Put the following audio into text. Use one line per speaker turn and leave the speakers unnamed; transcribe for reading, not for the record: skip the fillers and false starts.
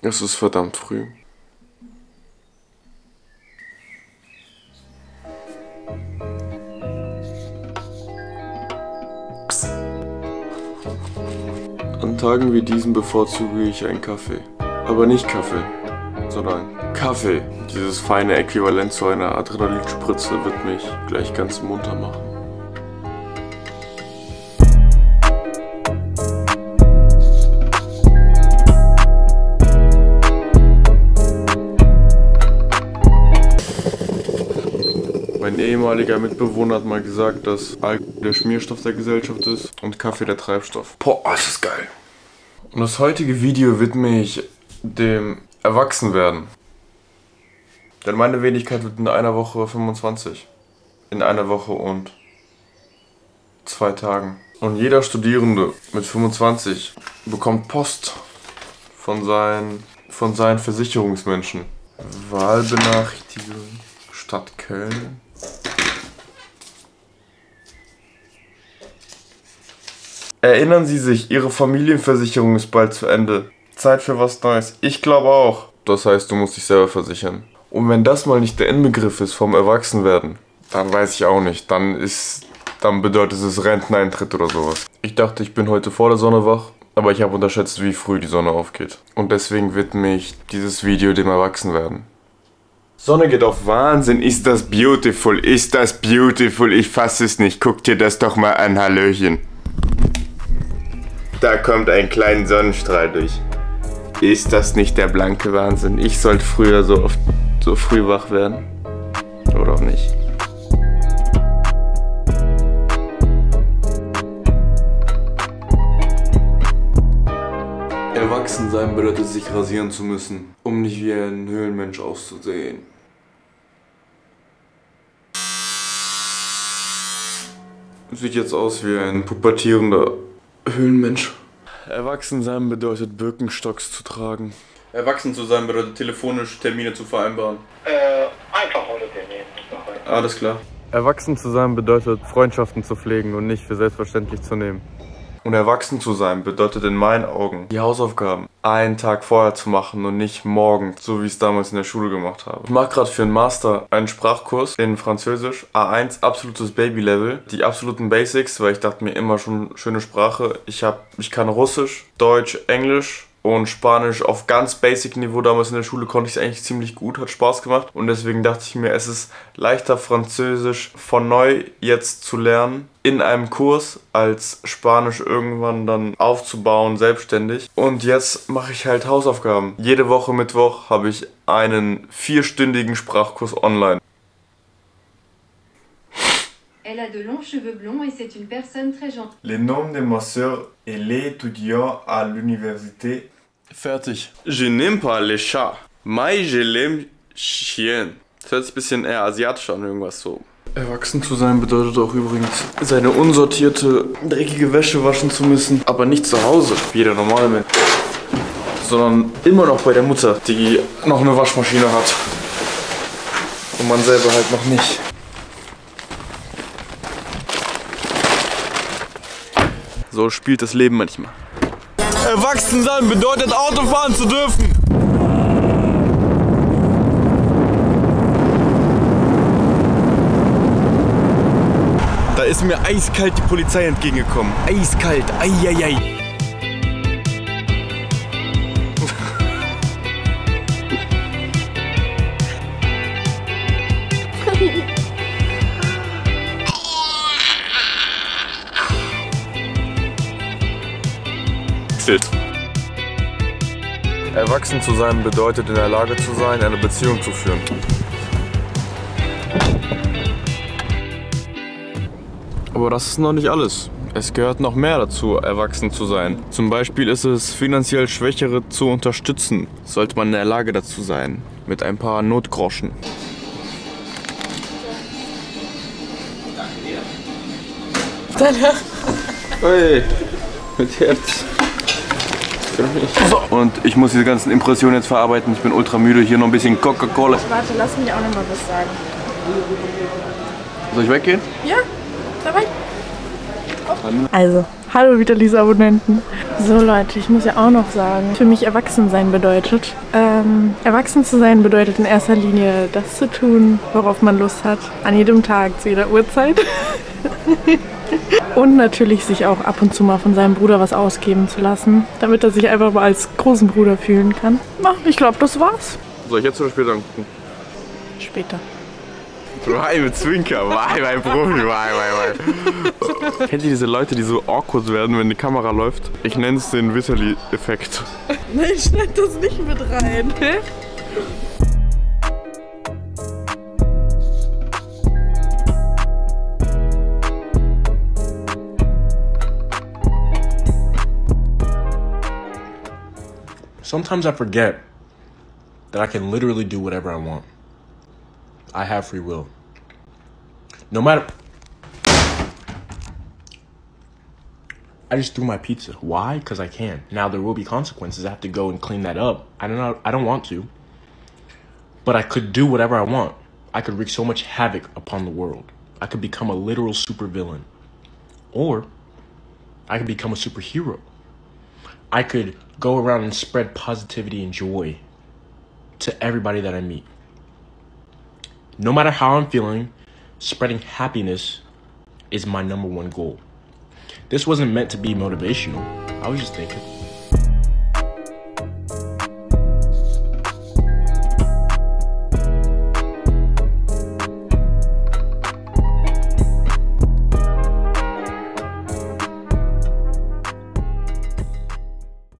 Es ist verdammt früh. An Tagen wie diesen bevorzuge ich einen Kaffee. Aber nicht Kaffee, sondern Kaffee. Dieses feine Äquivalent zu einer Adrenalinspritze wird mich gleich ganz munter machen. Mein ehemaliger Mitbewohner hat mal gesagt, dass Alkohol der Schmierstoff der Gesellschaft ist und Kaffee der Treibstoff. Boah, das ist geil. Und das heutige Video widme ich dem Erwachsenwerden. Denn meine Wenigkeit wird in einer Woche 25. In einer Woche und 2 Tagen. Und jeder Studierende mit 25 bekommt Post von seinen Versicherungsmenschen. Wahlbenachrichtigung, Stadt Köln. Erinnern Sie sich, Ihre Familienversicherung ist bald zu Ende. Zeit für was Neues. Ich glaube auch. Das heißt, du musst dich selber versichern. Und wenn das mal nicht der Inbegriff ist vom Erwachsenwerden, dann weiß ich auch nicht. Dann bedeutet es Renteneintritt oder sowas. Ich dachte, ich bin heute vor der Sonne wach, aber ich habe unterschätzt, wie früh die Sonne aufgeht. Und deswegen widme ich dieses Video dem Erwachsenwerden. Sonne geht auf. Wahnsinn, ist das beautiful, ist das beautiful. Ich fasse es nicht. Guck dir das doch mal an, Hallöchen. Da kommt ein kleiner Sonnenstrahl durch. Ist das nicht der blanke Wahnsinn? Ich sollte früher so früh wach werden. Oder auch nicht. Erwachsen sein bedeutet, sich rasieren zu müssen, um nicht wie ein Höhlenmensch auszusehen. Sieht jetzt aus wie ein pubertierender Höhlenmensch. Erwachsen sein bedeutet Birkenstocks zu tragen. Erwachsen zu sein bedeutet telefonisch Termine zu vereinbaren.
Einfach ohne Termin.
Alles klar. Erwachsen zu sein bedeutet Freundschaften zu pflegen und nicht für selbstverständlich zu nehmen. Und erwachsen zu sein bedeutet in meinen Augen, die Hausaufgaben einen Tag vorher zu machen und nicht morgen, so wie ich es damals in der Schule gemacht habe. Ich mache gerade für einen Master einen Sprachkurs in Französisch, A1, absolutes Baby-Level, die absoluten Basics, weil ich dachte mir immer schon, schöne Sprache. Ich kann Russisch, Deutsch, Englisch und Spanisch auf ganz Basic-Niveau. Damals in der Schule konnte ich es eigentlich ziemlich gut, hat Spaß gemacht. Und deswegen dachte ich mir, es ist leichter, Französisch von neu jetzt zu lernen in einem Kurs, als Spanisch irgendwann dann aufzubauen, selbstständig. Und jetzt mache ich halt Hausaufgaben. Jede Woche Mittwoch habe ich einen 4-stündigen Sprachkurs online.
Elle a de longs cheveux blonds et c'est une personne très gentille.
Le nom de ma soeur, elle est étudiante à l'université. Fertig. Je n'aime pas les chats. Mais je l'aime chien. Das hört sich ein bisschen eher asiatisch an, irgendwas so. Erwachsen zu sein bedeutet auch übrigens, seine unsortierte, dreckige Wäsche waschen zu müssen. Aber nicht zu Hause, wie jeder normale Mensch. Sondern immer noch bei der Mutter, die noch eine Waschmaschine hat. Und man selber halt noch nicht. So spielt das Leben manchmal. Erwachsen sein bedeutet Auto fahren zu dürfen. Da ist mir eiskalt die Polizei entgegengekommen. Eiskalt, eieiei. Erwachsen zu sein bedeutet, in der Lage zu sein, eine Beziehung zu führen. Aber das ist noch nicht alles. Es gehört noch mehr dazu, erwachsen zu sein. Zum Beispiel ist es, finanziell Schwächere zu unterstützen. Sollte man in der Lage dazu sein. Mit ein paar Notgroschen. Hey, mit Herz. So. Und ich muss diese ganzen Impressionen jetzt verarbeiten. Ich bin ultra müde. Hier noch ein bisschen Coca-Cola.
Warte, lass mich auch noch mal was sagen.
Soll ich weggehen?
Ja, dabei. Also, Hallo wieder, diese Abonnenten. So Leute, ich muss ja auch noch sagen, für mich Erwachsensein bedeutet. Erwachsen zu sein bedeutet in erster Linie das zu tun, worauf man Lust hat. An jedem Tag, zu jeder Uhrzeit. Und natürlich sich auch ab und zu mal von seinem Bruder was ausgeben zu lassen, damit er sich einfach mal als großen Bruder fühlen kann. Na, ich glaube, das war's.
Soll ich jetzt oder später angucken?
Später.
Why mit Zwinker, why, mein Profi, why. Kennt ihr diese Leute, die so awkward werden, wenn die Kamera läuft? Ich nenne es den Witterli-Effekt.
Nein, schneid das nicht mit rein.
Sometimes I forget that I can literally do whatever I want. I have free will. No matter... I just threw my pizza. Why? Because I can. Now there will be consequences. I have to go and clean that up. I don't want to. But I could do whatever I want. I could wreak so much havoc upon the world. I could become a literal supervillain. Or I could become a superhero. I could go around and spread positivity and joy to everybody that I meet. No matter how I'm feeling, spreading happiness is my #1 goal. This wasn't meant to be motivational. I was just thinking.